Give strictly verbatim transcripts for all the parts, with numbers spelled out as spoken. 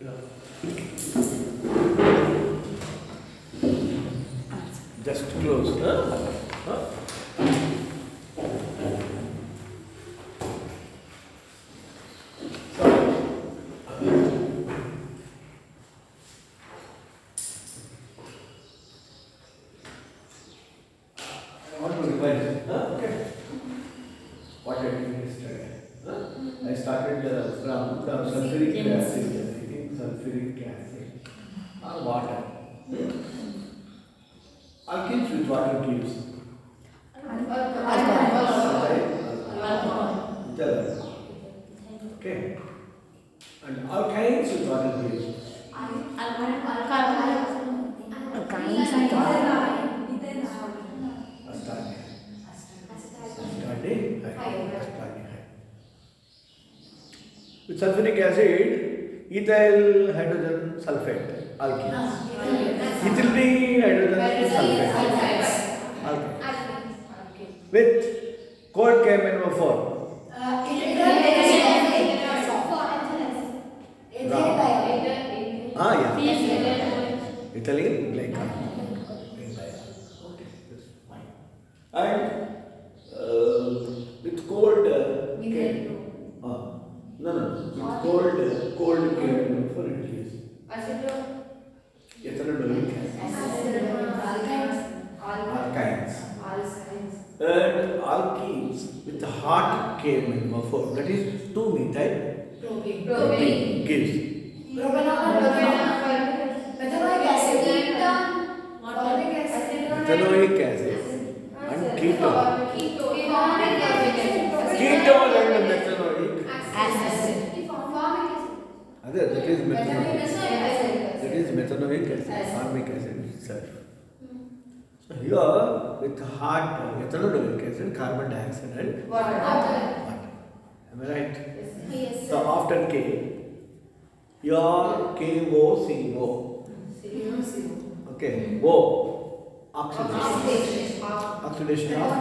Just close. Huh? Huh? I want to revise. Huh? Okay. What I did yesterday. Huh? I started uh, from the sulfuric acid. I think sulfuric acid or water. Alkenes with water gives. Okay. And alkynes with water gives. Astartic. Astartic. With sulfuric acid, ethyl hydrogen sulfate, alkenes. Ethylene hydrogen sulfate, alkenes. With cold K M N O four. Ah, yeah. Ethylene glycol. Okay, that's fine. And uh, with cold uh, K. Uh, no, no, with cold, uh, cold K M N O four it is. Ethanol alkynes. And alkenes with hot K M N O four, that is two methyl propene gives. Ethanoic acid and ketone. Ketone and methanoic acid. Other, that is methanoic acid. That is methanoic acid, formic acid itself. So here with hot ethanoic acid, carbon dioxide and water. water. Am I right? Yes. So after K, your K O C O. Okay, O. Oxidation. Oxidation of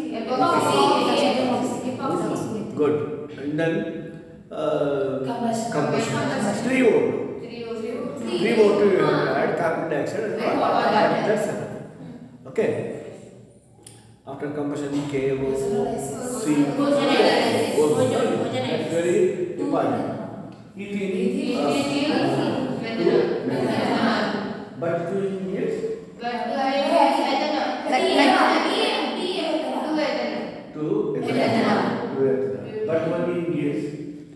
good. And then uh, combustion. three O two. three O two you have to add carbon dioxide and water. That's enough. Okay. After combustion, K O C O. That's very important. Ethene. But two years. Two ethanol. But one in years.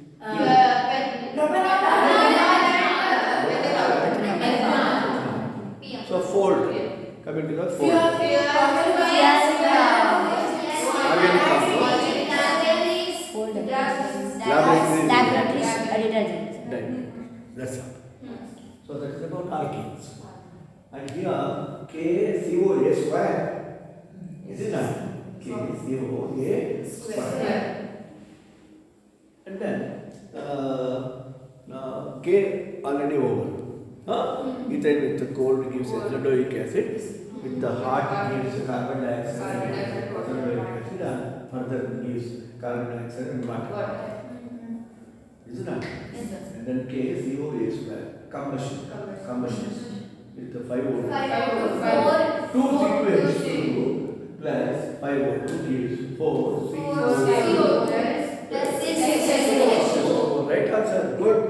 So fold. Coming to the fold. Organic compound. Laboratories detergents. That's all. So that is about alkenes. And here K C O A square. Is it not? K C O A square. And then uh, uh, K already over. Huh? Ethyl with the cold gives ethanoic acid. With the hot gives carbon dioxide and ethanoic acid, and further gives carbon dioxide and water. Is it not? And then K C O A square. Combustion. Combustion. With the five O two. two C two H two plus five O two gives four C O plus six H two. Right answer. Good.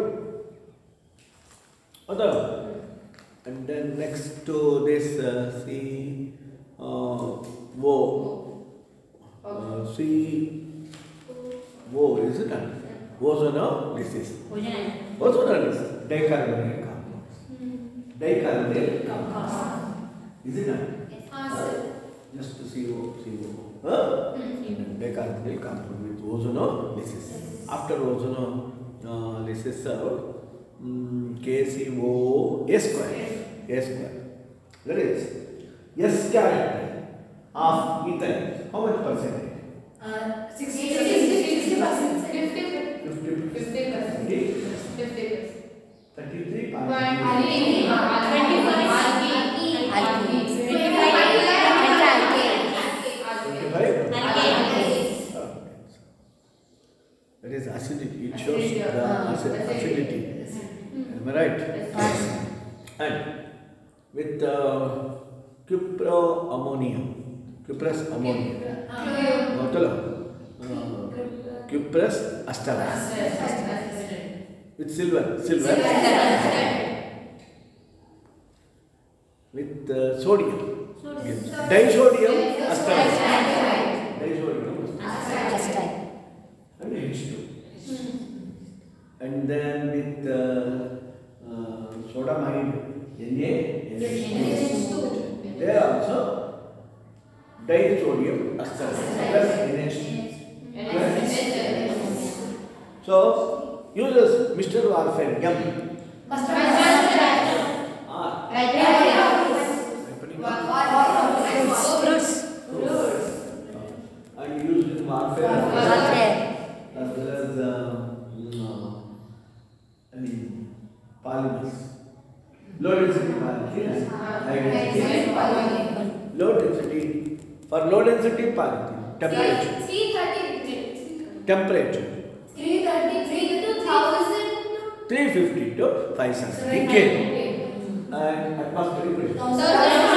Other. And then next to this uh, C uh, O. Uh, C O, is it not? Ozonolysis. Ozonolysis. Dicarbonate compounds. Dicarbonate compounds. Is it not? Uh, just to C O, C O. Huh? Mm-hmm. Dicarbonate compound with ozonolysis. After ozonolysis, uh, um, K C O A square. A square. That is S character of ethyl. How much percentage? Uh, sixty percent. fifty percent. fifty percent. fifty percent. thirty-three. That is acidity. It shows the acid, acidity. Am I right? Yes. And with uh, cuproammonium, cuprous ammonia, Motala, uh, cuprous astaras, with silver, silver, with uh, sodium, disodium astaras, disodium Astral. and H two. And then with uh, uh, sodamide, Na, N H two. There also disodium astaras plus N H two. So uses Mister Warfare M. R. Fruits. And used in warfare Warfare. as well as uh, uh, I mean polymers. Low density polymers. High density. Low density for low density polymer temperature. Temperature. three fifty to five seventy K. And atmospheric pressure.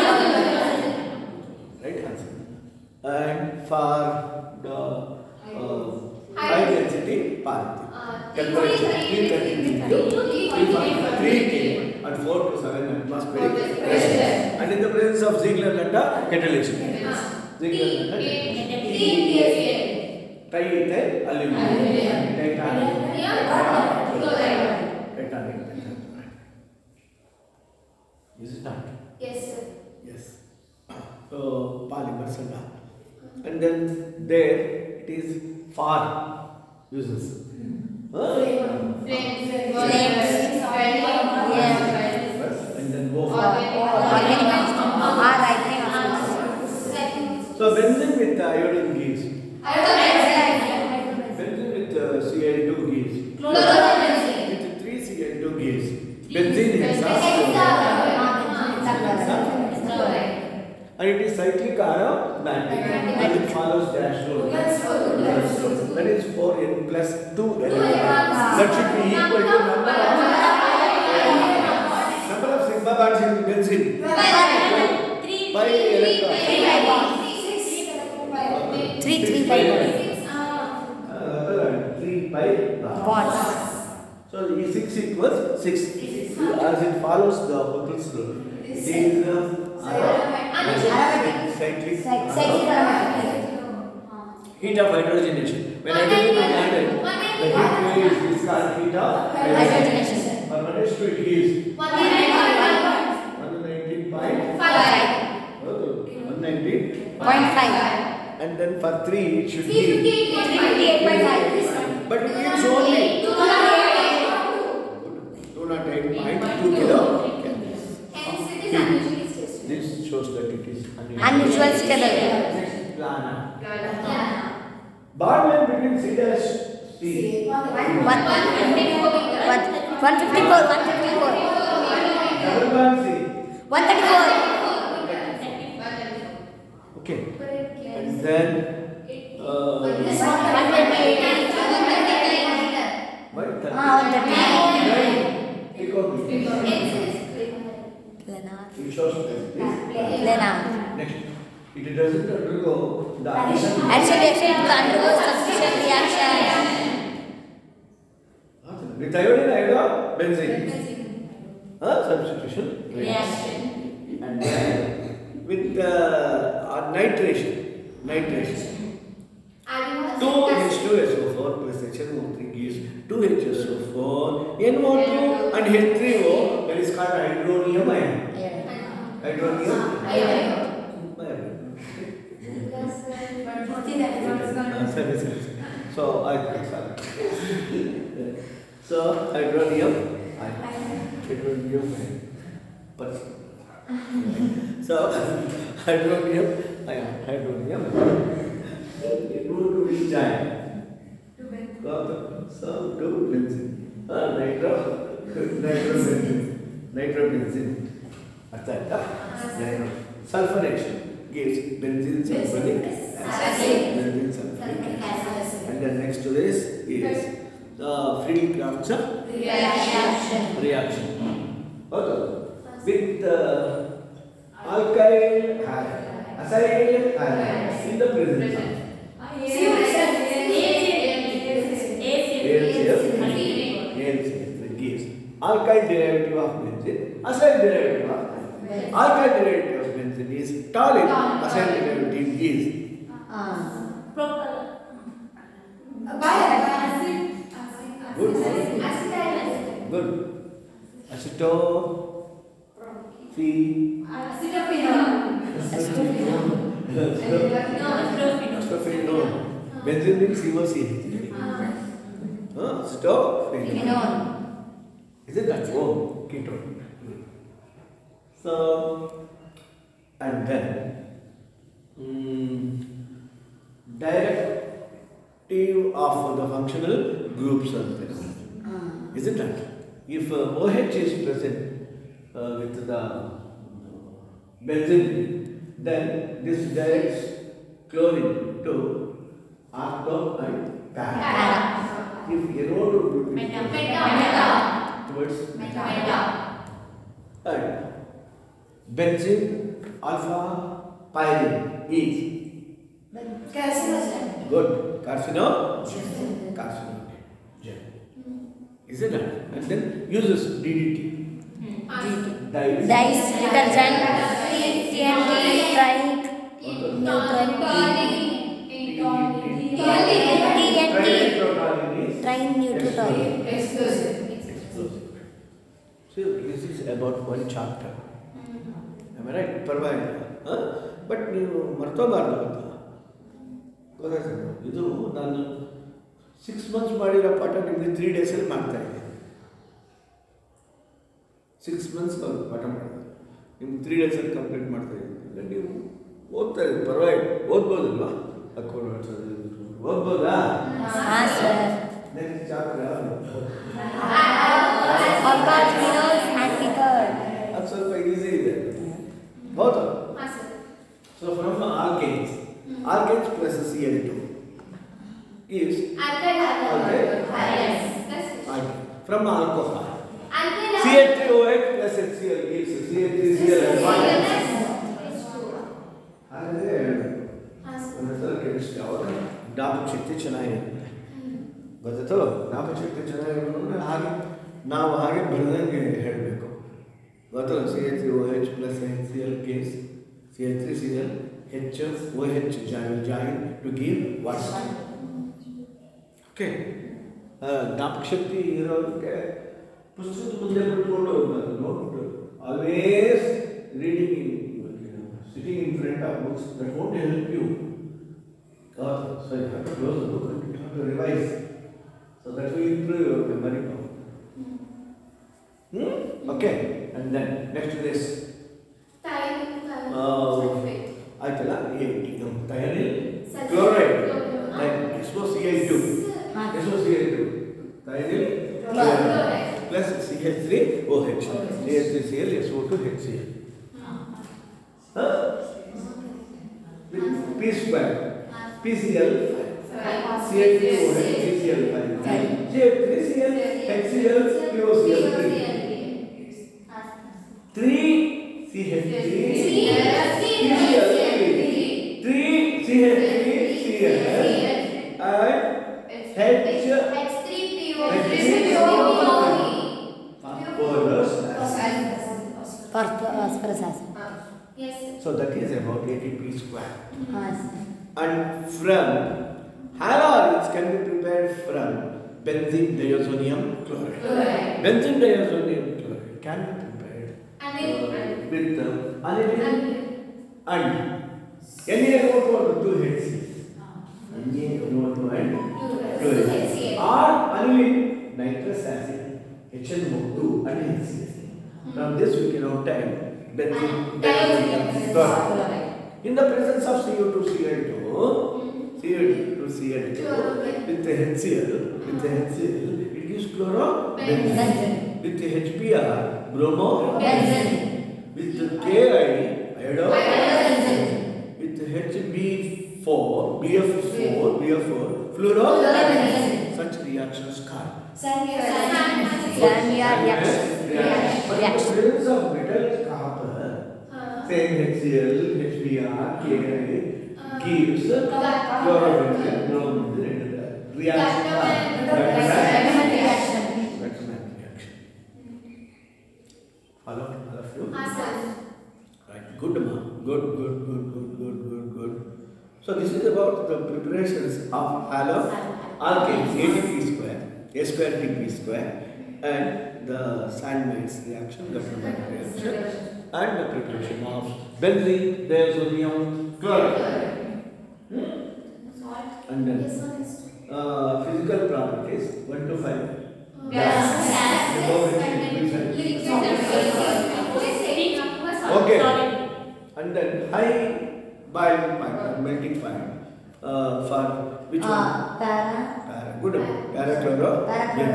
Right answer. And for the uh, high density polymer temperature three thirty to three K and four to seven atmospheric pressure. And in the presence of Ziegler-Natta catalysis. Ziegler-Natta triethyl aluminum, titanium, titanium. Is it not? Yes, sir. Yes. So polymers and all. And then there it is for uses. Huh? And then go for. So benzene with iodine gives. Benzene with uh, C L two gives. With three C L two gives. Benzene hexacycline. And it is cyclic aromatic and it follows dash rule. That is four N plus two elements. That should be equal to number of number of sigma bonds in benzene. By electron. Three, three by Uh, three by bonds. So six equals six. As it follows the Hubble's rule. It is uh, cyclic heat of hydrogenation. When hydrogen is added, the heat wave is this called heat of hydrogenation. For one H two it is one nineteen point five. one nineteen Point five. And then for three it should be. fifty-eight point five. But it gives only two hundred eight point two kilo. This shows that it is Unusual stable. Plana. Bond length between C dash C. One fifty-four. One fifty-four. Double bond C. One thirty-four. Okay. And then uh, One twenty-eight. what? Ah, one thirty-nine. Take out this. Plenar. It shows this. Plenar. Next. It doesn't undergo the addition. Actually, actually, it undergoes substitution reaction. With iodine, iodine, benzene. Huh? Substitution. Reaction. And then with uh, uh, nitration. Nitration. two H two S O four plus H N O three gives two H S O four, N O two and H three O, that is called hydronium ion. Hydronium ion. Sorry, sorry. So I sorry. So hydronium ion. Hydronium ion. But so hydronium ion. Hydronium ion. It will do which giant? So do benzene. Ah, nitro, nitrobenzene. Nitrobenzene. What's that? Nitro. Sulfonation gives benzene sulfonic acid. Benzene sulfonic acid. And then next to this is the Friedel-Crafts reaction. reaction. Okay. With uh, alkyl halide, acyl halide in the presence of alkyl derivative of benzene, acyl derivative of benzene. Alkyl derivative of benzene is toluene, acyl derivative is good. Good. Aceto, phe- acetophenone. Benzene means C O C. Huh? Acetophenone. Isn't that so? Ketone. So, and then um, directive of the functional groups are present. Isn't that? If uh, OH is present uh, with the benzene, then this directs chlorine to octo and para. If you know to towards and benzene alpha pyrene is good carcinogen. Carcinogen. Isn't it? And then uses D D T. Dyes. Dyes, detergent, T N T, trike, neutral, T N T, trineutral. So this is about one chapter. Am I right? Parvaya. Huh? But you martobardu anta. ಗೊತ್ತಾಯ್ತು. ಇದು ನಾನು six months ಮಾಡಿರೋ ಪಾಠ ನಿಮಗೆ three ಡೇಸಲ್ಲಿ ಮಾಡ್ತಾ ಇದ್ದೀನಿ. Six months ಪಾಠ ಮಾಡಿದೆ ನಿಮ್ಗೆ ತ್ರೀ ಡೇಸಲ್ಲಿ ಕಂಪ್ಲೀಟ್ ಮಾಡ್ತಾ ಇದ್ದೀನಿ. ನೀವು ಓದ್ತಾ ಇದ್ದೀವಿ, ಪರವಾಗಿಲ್ಲ, ಓದ್ಬೋದಲ್ವಾ? ಅಕೌಂಟ್ ಓದ್ಬೋದಾ? ಹಾಂ ಸರ್. ನೆಕ್ಸ್ಟ್ ಚಾಪ್ಟರ್ ಯಾವುದು? ಅದು ಸ್ವಲ್ಪ ಈಸಿ ಇದೆ. ಹೌದಾ? So from alkanes, alkanes plus C L two is alkyl from alcohol. C H three O H plus HCl gives C H three C L one. ಹಾಗಾದ್ರೆ ಒಂದ್ಸಲ chemistry ಅವಾಗ ಜ್ಞಾಪಕ ಶಕ್ತಿ ಚೆನ್ನಾಗಿರುತ್ತೆ. ಗೊತ್ತಾಯ್ತು? ಜ್ಞಾಪಕ ಶಕ್ತಿ ಚೆನ್ನಾಗಿರೋದ್ರೆ ಹಾಗೆ ನಾವು ಹಾಗೆ ಬರೆದಂಗೆ ಹೇಳಬೇಕು. ಗೊತ್ತಲ್ಲ? C H three O H plus HCl gives C H three C L H O H join join to give what? Okay. ಜ್ಞಾಪಕ ಶಕ್ತಿ ಇರೋದಕ್ಕೆ ಪುಸ್ತಕದ ಮುಂದೆ ಬಿಟ್ಕೊಂಡು ಹೋಗ್ಬಾರ್ದು. ನೋಡ್ಬಿಟ್ಟು always reading sitting in front of books that won't help you. So you have to close the book and you have to revise so that will improve your memory power. Hmm? Okay. And then next to this. ಆಯ್ತಲ್ಲ, thionyl chloride S O C H two S O C H two thionyl plus C H three O H C H three C L S O two H C L P square P C L C H three O H P C L five C H three C L H C L P O C L three three C H three three C H three C L and H three P O phosphorus. Yes. So that is about A T P square. Yes. And from halogens can be prepared from benzene diazonium chloride. Chloride. Benzene diazonium chloride can be prepared uh, with uh, aniline and N A O two and two H C. N A O two and two H C. Or aniline nitrous acid H N O two and H C. From this we can obtain benzene diazonium chloride. In the presence of C O two C L two, C O two C L two with the HCl, with the HCl, it gives chlorobenzene. With the H B r, bromobenzene. With the K I, iodobenzene. With the H B four, B F four, B F four, fluorobenzene. Such reactions called Sanya reaction. But the presence of metal copper, same HCl, HBr, Ka, gives chlorobenzene, bromine, reaction. Recommend reaction. Recommend reaction. Follow, all of you? Right, good, ma. Good, good, good, good, good, good, good. So this is about the preparations of halo alkanes, A T P square, A square T P square, and the Sandwich reaction, Gutenberg reaction, and the preparation of benzene, diazonium, chloride. Hmm? And then uh, physical properties one to five. Okay. And then high boiling point, melting point, uh, for which one? Uh, para. Para. Good. Parachloro. Parachloro.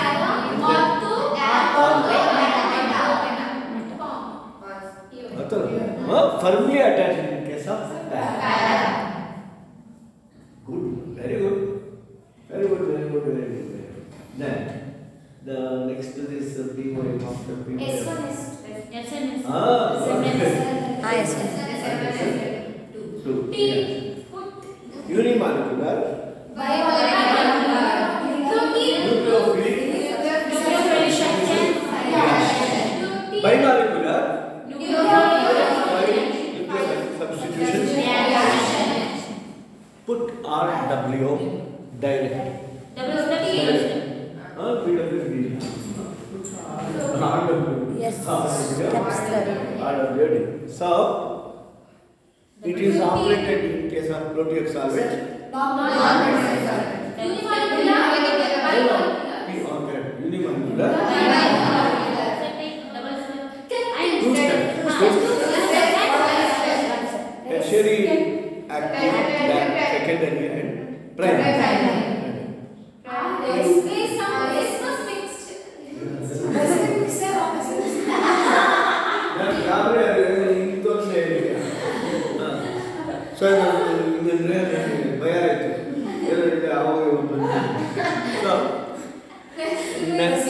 Oh, firmly attached in case of para. Good. Very good. Very good. Very good. Very good. Very good. Then the next is the P O M of the P O M. Ah. Ah, yes. Two. Yes. Unimolecular. Nucleophilic. Bimolecular. Nucleophilic substitution. Put R W direct. Ah, P W D. R W. Yes. R W D. So it is operated in case of proteox solvent. Unimolecular. Tertiary active, secondary and primary. So, next.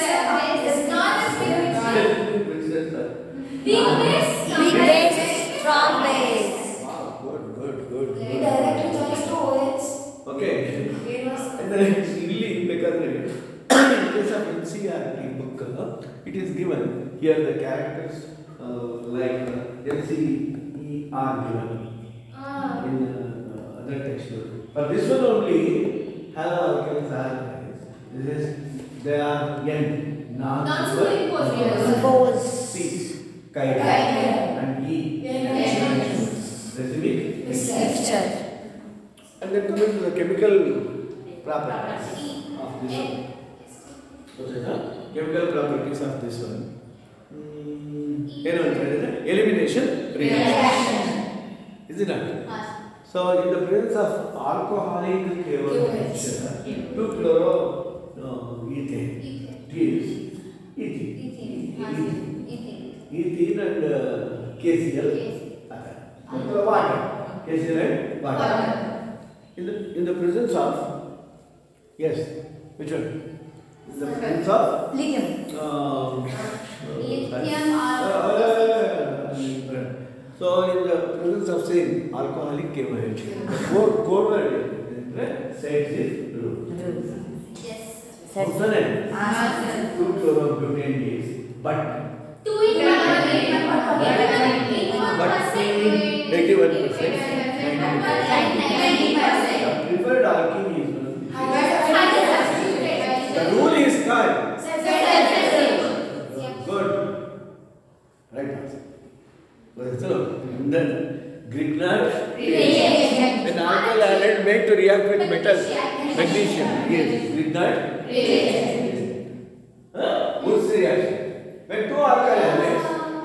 Big base, strong base. Wow, good, good, good, good. Okay. And then ಇಲ್ಲಿ ಬೇಕಾದ್ರೆ in case of N C E R T book, it is given here the characters uh, like uh, N C E R given in uh, other textbook. But this one only halo alkanes are this is they are N non-superimposed C chiral and E racemic Mixture. and then coming to the chemical properties of this one. What is that? Chemical properties of this one. Mm, elimination reaction. Is it not? So in the presence of alcoholic KOH, two chloro uh, ethane gives ethene. Ethene and uh, K C L. Water. K C L and water. In the in the presence of yes, which one? In the presence of Lithium. um, Lithium uh, uh, so in the presence of same alcoholic K O H, the code code word says it blue. Set. Two chlorobutane is but but eighty-one percent. The preferred alkene is the rule is called good. Right answer. So, and then Grignard, when alkyl halide made to react with metal, magnesium, yes, Grignard. Huh? What's the reaction? When two alkyl halides,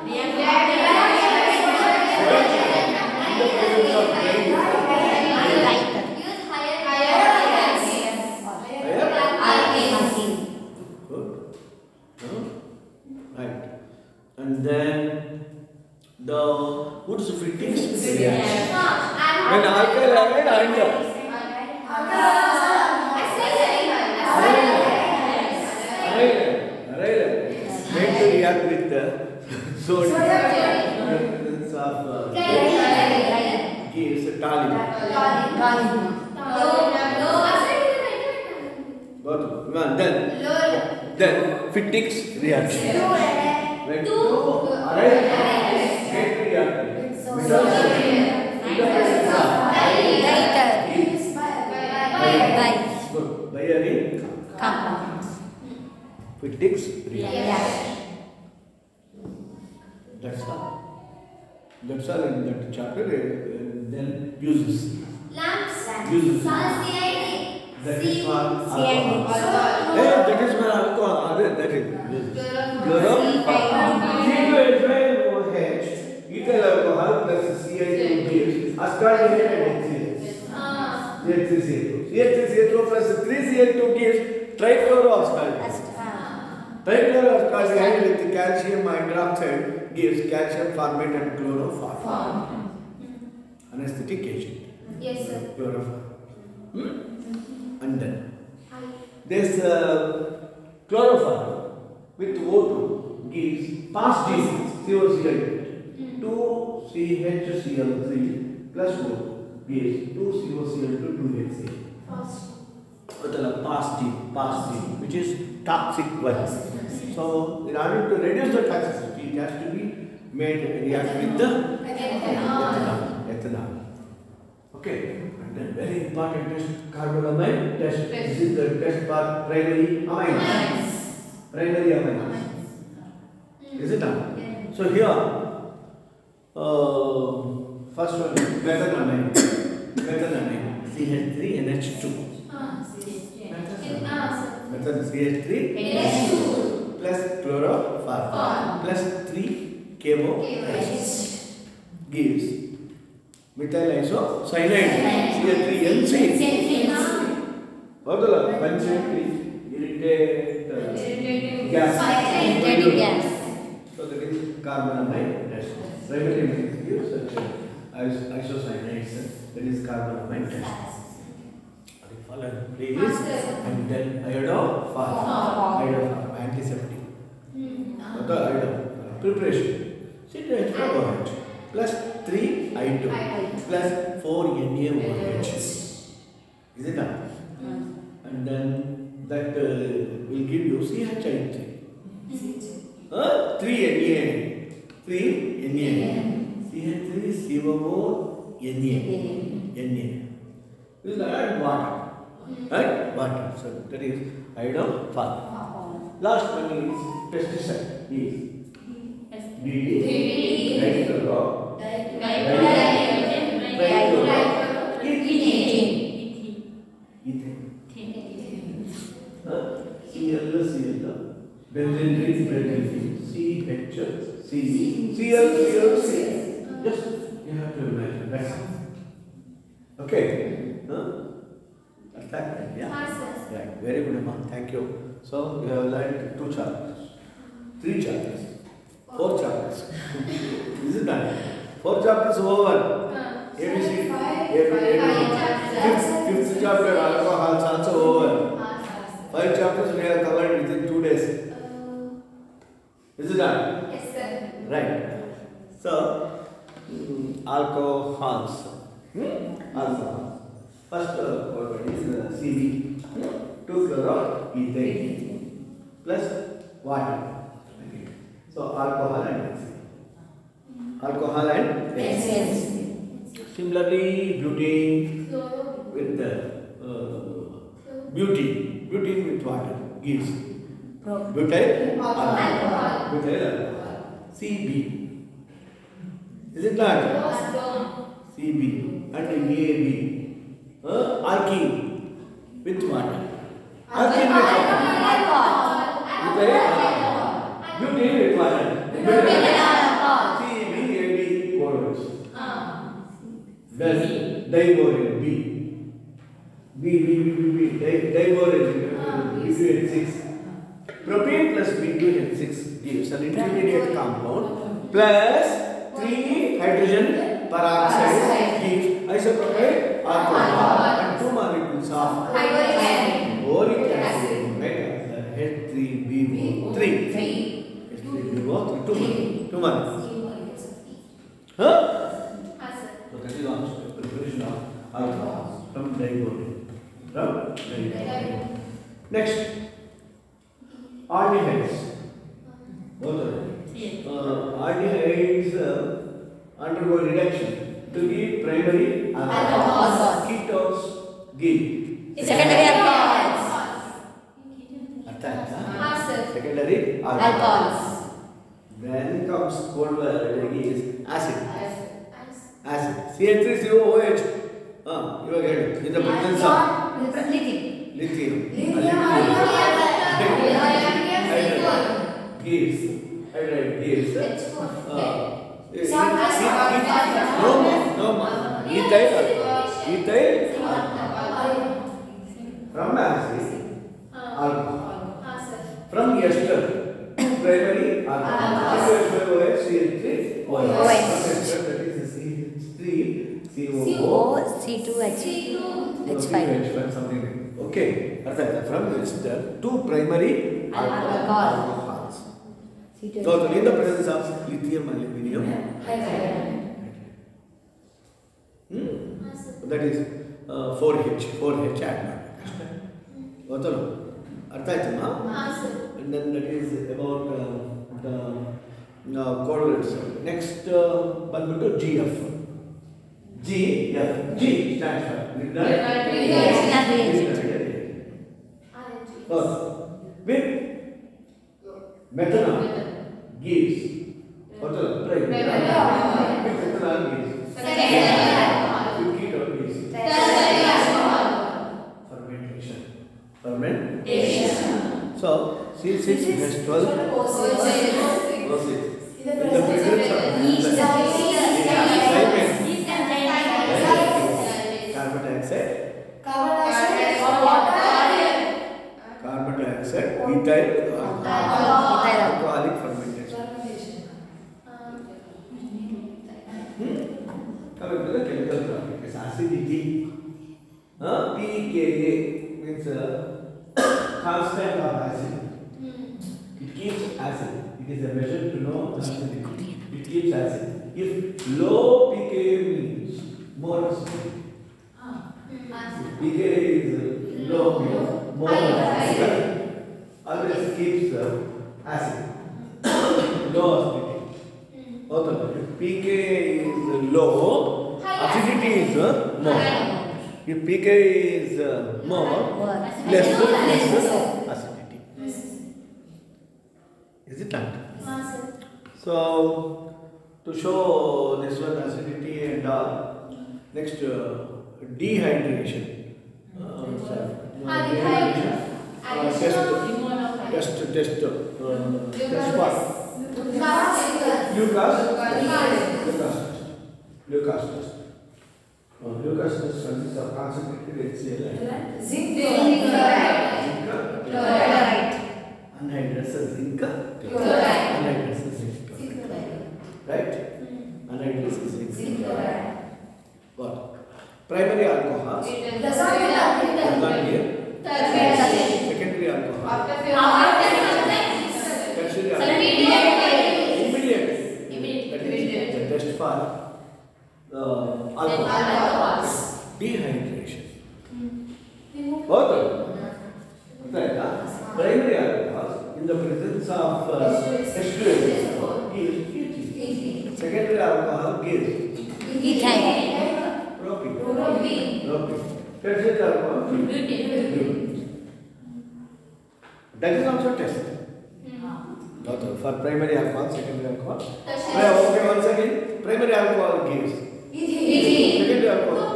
right, and then the Woods Frittings reaction. When alkyl halide iron. made to react with the sodium. Presence of uh, gives a toluene. Got it? Then, then Fittix reaction. When two arise, made to react with metal sodium. Good. Barium Compound. Fittix reaction. Yes. That's all. That's all in that chapter. Uh, then uses. Lamps. Uses. Sun, That is for C I D. alcohol. Hey, that is for alcohol. That is uses. Chloro. C two H five O H. Ethyl alcohol plus C I two gives ascorbic and H C three C H two. C H three C H two plus three C H two gives trichloroascorbic. Trichloroascorbic with calcium hydroxide gives calcium formate and chloroform. Anesthetic agent. Yes, sir. Chloroform. Hmm? And then this uh, chloroform with O two gives past G C O C L two C H C l three plus O gives two C O C l two two H C l. Past G, past G, which is toxic one. So, in order to reduce the toxicity, it has to be made react with the ethanol. ethanol. Okay, and then very important test, carbonamide test. This is the test for primary amines. Primary amines. Is it not? So here, uh, first one is methanamine. Methanamine, C H three N H two. Method C H three plus chloroform plus three K O H gives methyl isocyanide C H three N C. What the irritated gas? Irritating gas. So that is carbonamide test. Primary means gives such isocyanide. That is carbonamide test. Please, and then iodophar, iodophar, antiseptic. What the iodophar? Preparation. C two H five O H plus three I two plus four N A O H. Is it not? And then that uh, will give you C H I three. Uh, three N A. three N A. C H three C O O N A. N A. This is add water. Right? Water. So that is iodophar. Last one is pesticide. Is D D. Dichloro. C L C L. Benzene, benzene. C H C C L C L C. Just you have to imagine. That's okay. Huh? That, yeah. Yeah, very good, Amma. Thank you. So you have learned two chapters, three chapters, four chapters. Is it done? Four chapters over. A B C. Fifth, fifth chapter alcohol is also over. Five chapters we have covered within two days. Is it done? Yes, sir. Right. So mm, alcohols. Hmm? Alcohol. First uh, one is uh, C B, two chloroethane plus water. Okay. So alcohol and benzene. Alcohol and benzene. Similarly, butane with the uh, butane, butane with water gives butyl alcohol. Butyl alcohol. C B. Is it not? C B and A B. Uh, alkene with water. Alkene with water. With alcohol. Butane with water. C B A D codes. Then diborane B. B B B B B diborane B two H six. Propane plus B two H six gives an intermediate compound plus three hydrogen peroxide gives isopropyl alcohol and two molecules of boric acid made H three B O three. H three B O three, two months. Two months. Huh? हाँ sir. So that is also preparation of alcohol from diaboline. From diaboline. Next, aldehydes. What are they? Uh, aldehydes uh, undergo reduction to give primary alcohol. Ketones give Secondary alcohols. अर्थ है हाँ sir. secondary Alcohols. Then comes cold water is acid. Acid. Acid. C H three C O O H. Ah, you are getting in the presence of Lithium. lithium. Hydride gives. Hydride gives. Uh, no, no, no. Ethyl. Ethyl. From acid. Alcohol. हाँ sir. From ester. Primary alcohol. C H three O H. From ester, that is C H three C O O. C two H. C two. H five. H five something like that. Okay. Artha, from ester, two primary alcohol. Alcohol. alcohols. C two H. So, in the presence of lithium, aluminium, hmm? हाँ sir. that is uh, four H, four H add. What are Artha Chama? हाँ sir. And then that is about uh, the uh, correlates. Next, uh, one to G F. G F. G stands for lignite. First, with methanol gives what are the with methanol gives with ketone gives fermentation. Fermentation. So, C six has twelve O six. In the presence of Yeast. carbon dioxide, carbon dioxide, ethyl alcohol, alcoholic fermentation. Hmm? Coming to the chemical properties, acidity. Uh, pKa means uh, constant of acid. It keeps acid. It is a measure to know acidity. It keeps acid. If low pKa means more acidity. pKa is low means more acidity. Always keeps uh, acid. Low acidity. Also, if pKa is low, acidity is uh, more. If pKa is uh, more, less, less acidity. Is it not? हाँ sir. So, to show this one acidity and all, next uh, dehydration. Uh, sorry. हाँ, dehydration. Uh, test, Addition test, test, uh, test what? of Lucas. Lucas. Lucas test. Uh, Lucas test consists of concentrated HCl. Zinc. Zinc. Chloride. Anhydrous zinc. Chloride. Anhydrous zinc. Right? Anhydrous zinc. What? Primary alcohols. Does here. Secondary alcohol. Tertiary alcohol. Immediate. That is the test for uh, alcohol. Dehydration. What? Primary alcohols in the presence of uh, estuaries gives secondary alcohol gives Ethyl. propene. Propene. Tertiary alcohol butane. That is also test. Also for primary alcohol, secondary alcohol. Pri- Okay, once again, primary alcohol gives secondary alcohol.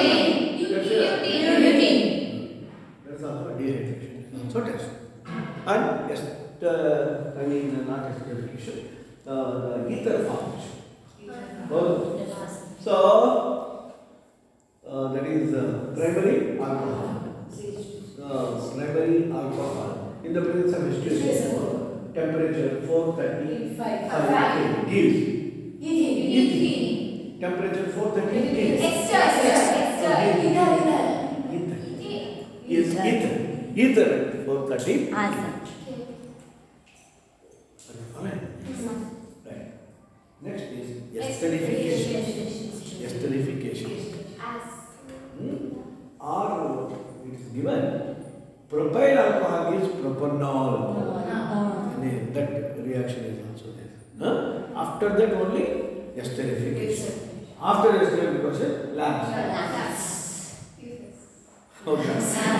That's also dehydration. So test. And yes, uh, I mean not esterification, uh, the ether formation. Oh. So uh, that is uh, primary alcohol. Uh, primary alcohol in the presence of H two O, temperature four thirty-five gives. Temperature four thirty gives. Is ether. Ether at four thirty. Answer. esterification. Esterification. Hmm? Or it is given propyl alcohol is propanol. And that reaction is also there. Huh? After that only esterification. After esterification, labs. Okay.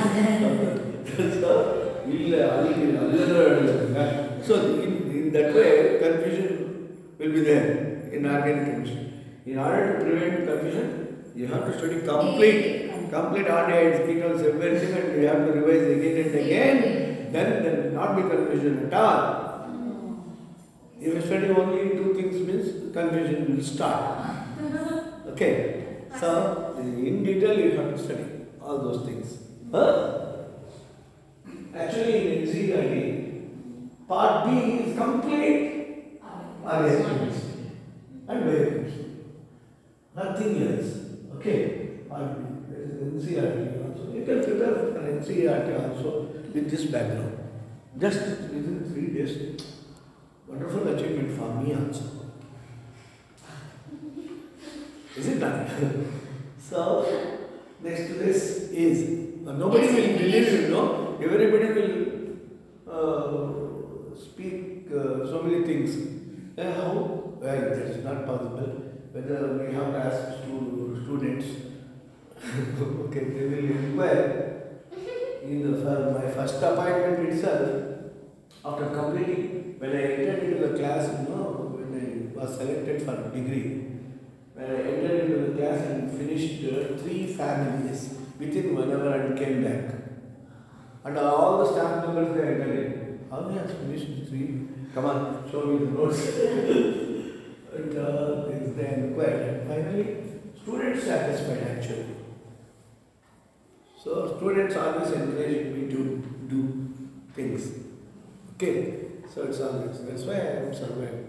So in, in that way, confusion will be there in organic chemistry. In order to prevent confusion, you have to study complete, complete aldehydes, ketones, everything, and you have to revise again and again. Then there will not be confusion at all. If you study only two things, means confusion will start. Okay. So in detail, you have to study all those things. Huh? Actually, in N C E R T, part B is complete organic chemistry and biochemistry. Nothing else. Okay. Part B. There is N C E R T also. You can prepare for N C E R T also with this background. Just within three days. Wonderful achievement for me also. Is it done? So, next to this is, uh, nobody will believe you, no? Everybody will uh, speak uh, so many things. Uh, how? Well, that is not possible. Whether we have to ask to students, okay, they will inquire. In the, for my first appointment itself, after completing, when I entered into the class, you know, when I was selected for degree, when I entered into the class and finished uh, three families within one hour and came back. And all the staff members they entered in. How many has finished three? Come on, show me the notes. And uh, they inquired. And finally, students satisfied actually. So students always encourage me to do things. Okay, so it's always, that's why I am surviving.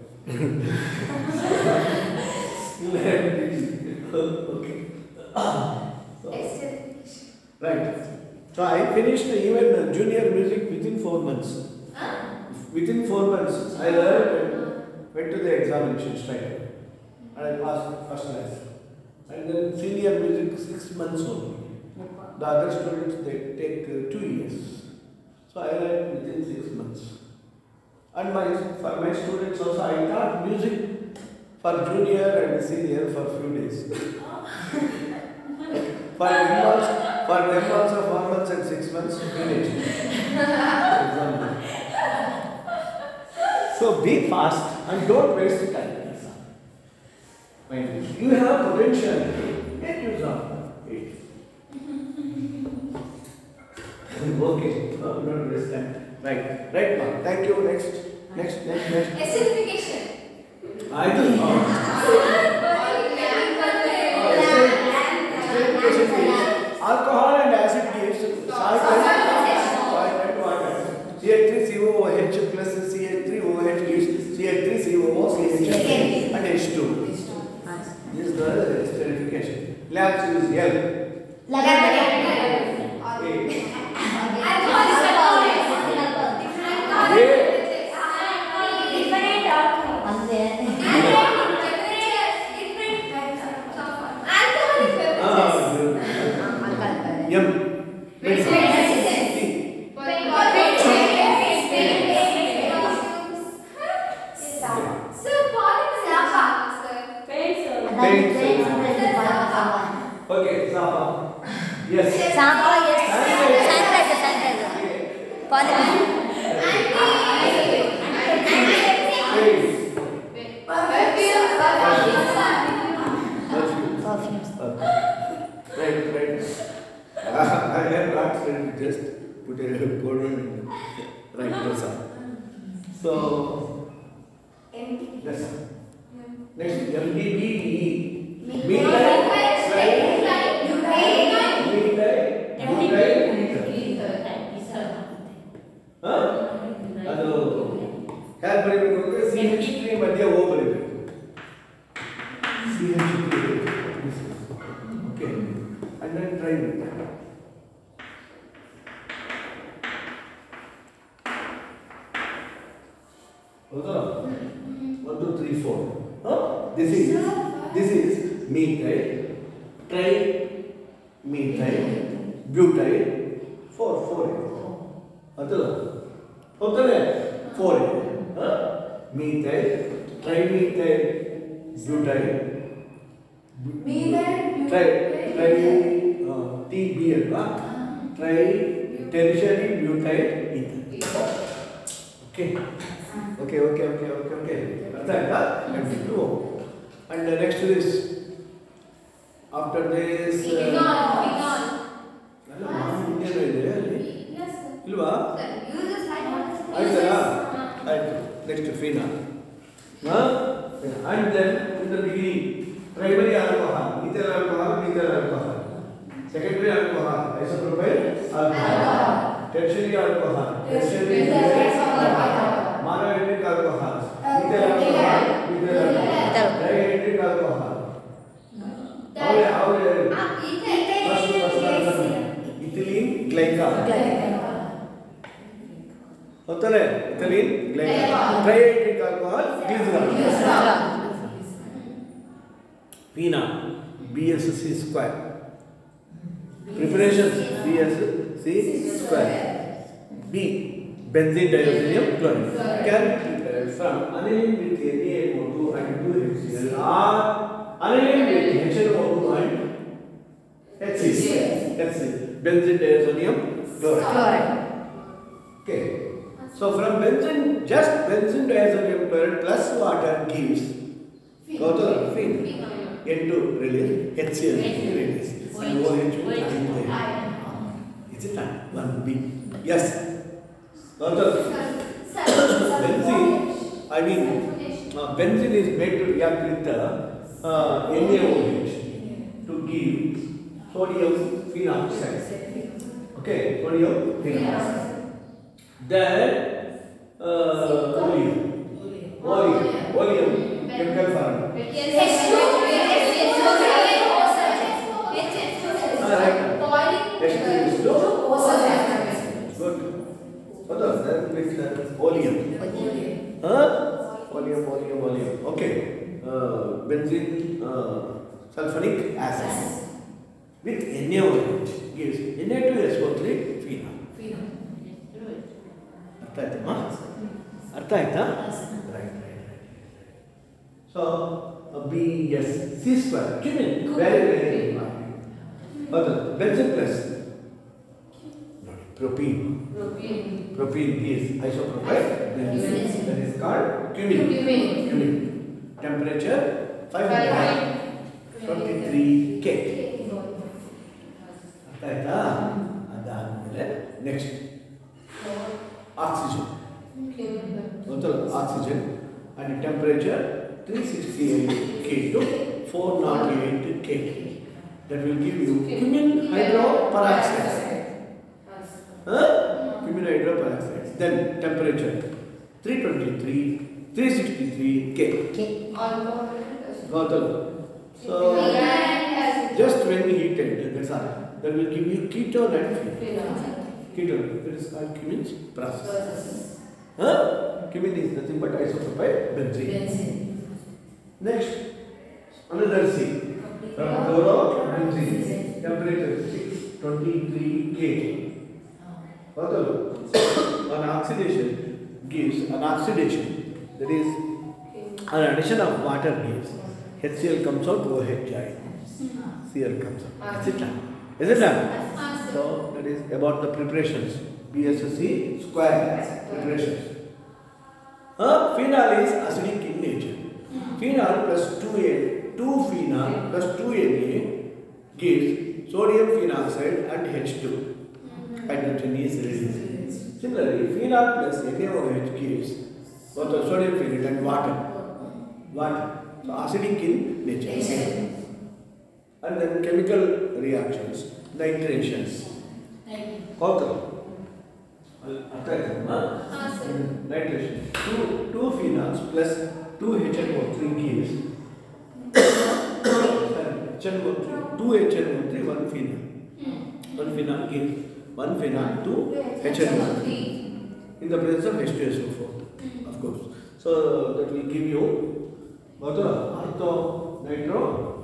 Okay. So, right. So I finished even junior music within four months. Within four months, I learned and went to the examination straight away. And I passed first class. And then senior music six months only. The other students they take uh, two years. So I learned within six months. And my for my students also I taught music for junior and senior for few days. For them also, for them also four months and six months finished. So be fast and don't waste time. You have potential, make use of it. Okay, no, don't waste time. Right, right, ma'am. Thank you. Next, next, next, next. Acidification. I don't know. Alcohol and acid gives salt and salt and water. C H three C O O H plus C H three O H gives C H three C O O C H and H two. This is the esterification. Labs use L. Yum. Okay, Zappa. Yes. Zappa, yes. Sanitizer, sanitizer. Polymer. Perfumes. Right, right. I have not said just put a code on right dress up. So, yes. Next, M D B E. Midnight, ಅದು ಹೇಗೆ ಬರೀಬೇಕು ಅಂದರೆ C H three ಮಧ್ಯೆ O ಬರೀಬೇಕು C H three okay and then try with ಹೌದಾ ಒಂದು three four this is this is methyl, trimethyl, butyl, four four. अतः होता है four हाँ methyl, trimethyl, butyl, tri tri T B L वा tri tertiary butyl ether. Okay. Okay, okay, okay, okay, okay. Continue. And the next is after this. Ilva. Next phenol. And then in the beginning, primary alcohol, ethyl alcohol, methyl alcohol. Secondary alcohol, isopropyl alcohol. Tertiary alcohol, tertiary monohydric alcohol, methyl alcohol, methyl alcohol, dihydric alcohol. How how first first ethylene glycol. होता है ethylene glycol. Dihydric alcohol, glycerol. Phenol, B S C square. Preparations, B S C square. B, benzene diazonium chloride. Can be prepared from aniline with Na N O two and two H C l or aniline with H N O two and H C l. H C l. Benzene diazonium chloride. Okay. So from benzene, just benzene diazonium chloride plus water gives go to phenol. N two release, H C l release. O H is it not? One B. Yes. Benzene, I mean, uh, benzene is made to react with uh, uh, NaOH to give sodium phenoxide. Okay, sodium phenoxide. Then, uh, oleum. Oleum. Oleum. Chemical formula. Right. H two is to good. What else? That makes that oleum. Huh? Oleum, oleum, oleum. Okay. Uh, benzene, uh, sulfonic acid with NaOH gives Na two S O three phenol. अर्थ आयता अर्थ आयता right right so B S C square cumin very very important. Other benzene plus propene. Propene is isopropyl benzene. That is called cumin. Cumin. Temperature five hundred twenty-three K. Aita adamele next oxygen. Total oxygen and temperature three sixty-eight K to four oh eight K. That will give you cumin hydroperoxide. Huh? Cumin hydroperoxide. Then temperature three twenty-three, three sixty-three K. Got it? So just when heated, that's all. That will give you ketone and phenol. Ketone. That is called cumin's process. Huh? Cumin is nothing but isopropyl benzene. Next, another C. From chlorobenzene, temperature six twenty-three K. Further, an oxidation gives an oxidation, that is, an addition of water gives H C l comes out, O H I. C l comes out. Is it not? Is it not? So, that is about the preparations. B S C square preparations. Uh, phenol is acidic in nature. Phenol plus two A, two phenol plus two N A gives sodium phenoxide and H two. Hydrogen is released. Similarly, phenol plus NaOH gives both sodium phenol and water. Water. So acidic in nature. And then chemical reactions, nitrations. Water. Nitration. Two, two phenols plus two H N O three gives H N O three, two H N O three, one phenol. One phenol gives one phenol, two H N O three in the presence of H two S O four, of course. So that will give you बतौर ortho nitro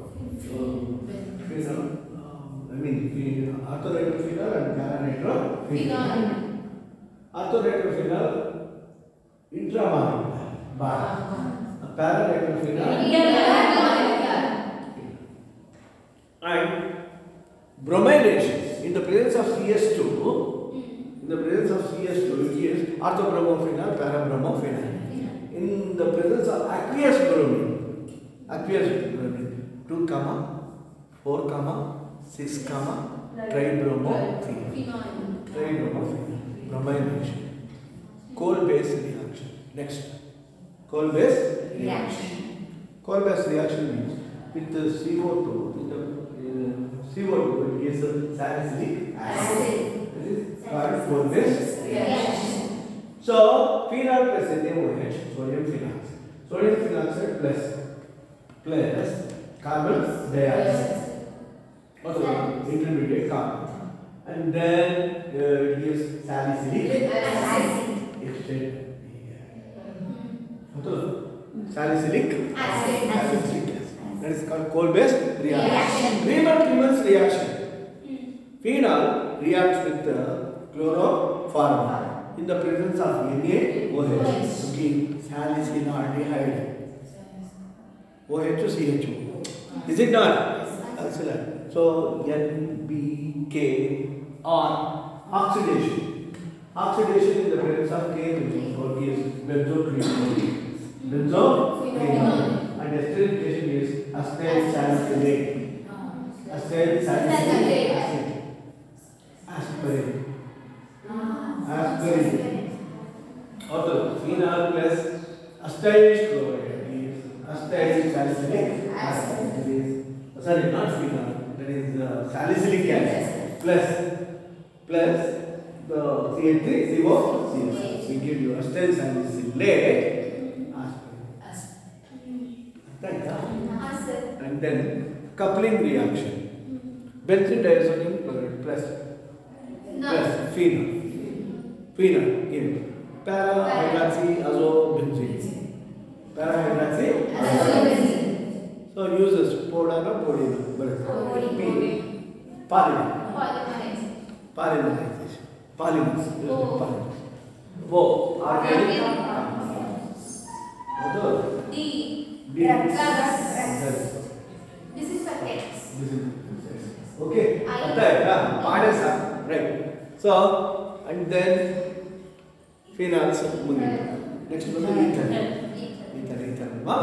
phenol I mean ortho nitro phenol and para nitro phenol ortho nitro phenol intramolecular bar para nitro phenol and bromidation in the presence of C S two in the presence of C S two it is orthobromophenol parabromophenol in the presence of aqueous bromine aqueous bromine two comma four comma six comma tribromophenol tribromophenol bromidation coal base reaction next coal base reaction coal base reaction means with the C O two with the uh, C O two it is salicylic acid this is called coal base reaction so phenol plus N A O H sodium phenoxide sodium phenoxide plus plus carbon dioxide also intermediate carbon and then uh, it is salicylic acid extended so salicylic acid salicylic acid that is called coal based reaction Riemann-Siemens reaction phenol reacts with the chloroform in the presence of N A O H to give salicylaldehyde O H to C H O is it not? Excellent. So N B K or oxidation oxidation in the presence of K or gives benzoquinone benzoquinone and esterification is acetyl salicylate acetyl salicylate acid aspirin aspirin or phenol plus acetyl chloride is acetyl salicylic acid is sorry not phenol that is uh, salicylic acid plus plus the C H three C O we give you acetyl salicylate and then coupling reaction benzene diazonium chloride plus no. plus phenol phenol give para hydroxy azobenzene para hydroxy azobenzene so uses poda or podina polymer polymerization polymers polymers wo organic compounds D D this is for X this is okay आता है क्या पाड़े सा right so and then phenols मुझे next one is ether ether ether वाह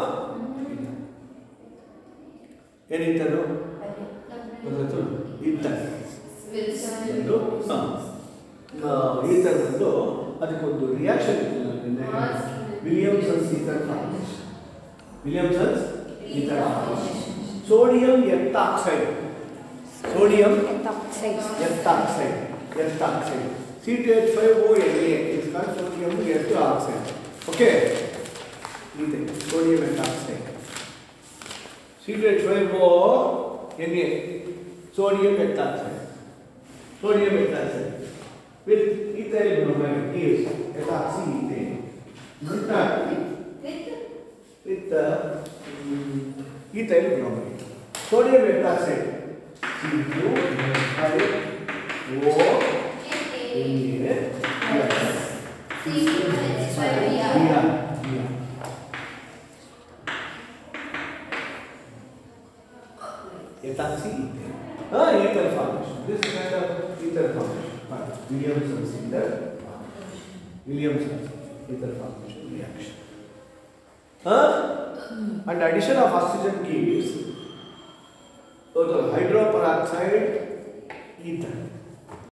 ये ether लो बोलो तो ether लो हाँ ether लो अरे कौन दो reaction Williamson's ether formation Williamson's ether formation sodium ethoxide sodium ethoxide ethoxide ethoxide C two H five O N A is called sodium ethoxide okay sodium ethoxide C two H five O N A sodium ethoxide sodium ethoxide with ethyl bromide is ethoxyethane not with the um, ethyl bromide sodium ethoxide C two H five O N A plus C two H five Br ethoxyethane ah ethyl formation this kind of ethyl formation Williamson's ether Williamson's ether formation reaction huh? and addition of oxygen gives so the hydroperoxide ether